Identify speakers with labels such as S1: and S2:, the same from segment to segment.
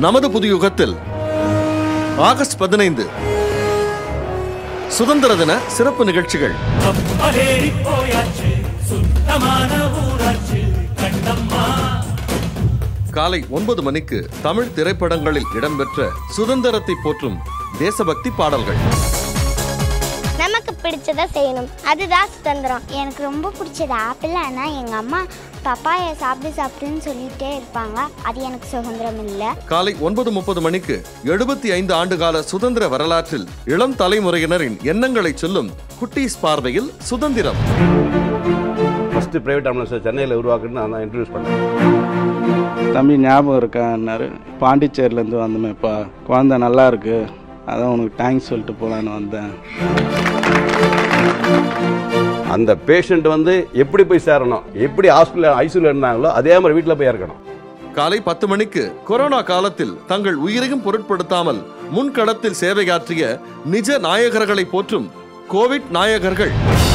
S1: நமது புது யுகத்தில் ஆகஸ்ட் 15 சுதந்திர தின சிறப்பு நிகழ்ச்சிகள். காலை 9 மணிக்கு தமிழ் திரைப்படங்களில் இடம்பெற்ற சுதந்திரத்தை போற்றும் தேசபக்தி பாடல்கள்.
S2: நமக்கு பிடிச்சதை செய்யணும், அதுதான் சுதந்திரம். எனக்கு ரொம்ப பிடிச்சது ஆப்பிள். ஆனால் எங்கள் அம்மா பப்பாயை சாப்பிடுன்னு சொல்லிட்டே இருப்பாங்க. அது எனக்கு சுதந்திரம் இல்லை. காலை
S1: 9:30 மணிக்கு 75 ஆண்டுகால சுதந்திர வரலாற்றில் இளம் தலைமுறையினரின் எண்ணங்களை சொல்லும் குட்டீஸ் பார்வையில் சுதந்திரம்.
S3: ஃபர்ஸ்ட் பிரைவேட் ஆம்புலன்ஸ் சென்னையில் உருவாக்குன்னு நான் இன்ட்ரடியூஸ் பண்ணேன்.
S4: தம்பி ஞாபகம் இருக்கான்னாரு. பாண்டிச்சேரியிலேருந்து வந்தோமேப்பா, குழந்தை நல்லா இருக்கு, அதான் உனக்கு தேங்க்ஸ் சொல்லிட்டு போகலான்னு வந்தேன்.
S3: அந்த பேஷண்ட் எப்படி போய் சேரணும், எப்படி ஹாஸ்பிட்டல் ஐசியூல இருந்தாங்களோ அதே மாதிரி வீட்டில் போய் இறக்கணும்.
S1: காலை 10 மணிக்கு கொரோனா காலத்தில் தங்கள் உயிரையும் பொருட்படுத்தாமல் முன்களத்தில் சேவையாற்றிய நிஜ நாயகர்களை போற்றும் கோவிட் நாயகர்கள்.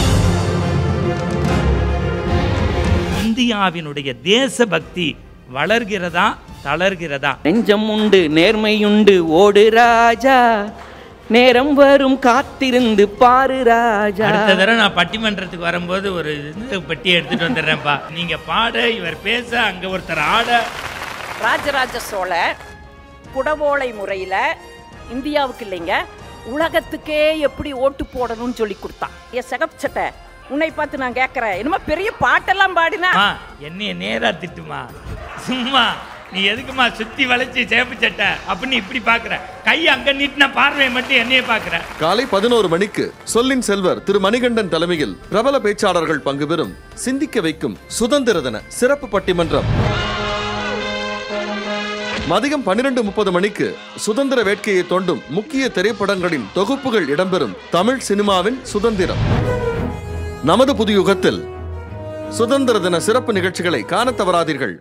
S5: இந்தியாவினுடைய தேசபக்தி வளர்கிறதா தளர்கிறதா?
S6: நெஞ்சம் உண்டு நேர்மையுண்டு ஓடு ராஜா, நேரம் வரும் காத்திருந்து பாரு ராஜா.
S5: அடுத்த தடவை நான் பட்டிமன்றத்துக்கு வரும்போது ஒரு பெட்டி எடுத்துட்டு வந்துடுறேன்ப்பா. நீங்க பாட, இவர் பேச, அங்க ஒருத்தர் ஆட.
S7: ராஜராஜ சோழ குடவோலை முறையில இந்தியாவுக்கு இல்லைங்க, உலகத்துக்கே எப்படி ஓட்டு போடணும்னு சொல்லி கொடுத்தான். என் சிகப்பு சட்டை, உன்னை பார்த்து நான் கேட்கறேன், என்னமா பெரிய பாட்டெல்லாம் பாடினா
S5: என்னைய நேரா திட்டுமா? சும்மா நீ எதுக்குமா சுத்தி வளைச்சு சேப்பு சட்டை அப்படின்னு இப்படி பாக்குற? கை அங்க நீட்டின பார்வையை மட்டும் என்னைய பாக்குற.
S1: காலை 11 மணிக்கு சொல்லின் செல்வர் திரு மணிகண்டன் தலைமையில் பிரபல பேச்சாளர்கள் பங்கு பெறும் சிந்திக்க வைக்கும் சுதந்திர தின சிறப்பு பட்டிமன்றம். மதியம் 12:30 மணிக்கு சுதந்திர வேட்கையை தோண்டும் முக்கிய திரைப்படங்களின் தொகுப்புகள் இடம்பெறும் தமிழ் சினிமாவின் சுதந்திரம். நமது புது யுகத்தில் சுதந்திர தின சிறப்பு நிகழ்ச்சிகளை காண தவறாதீர்கள்.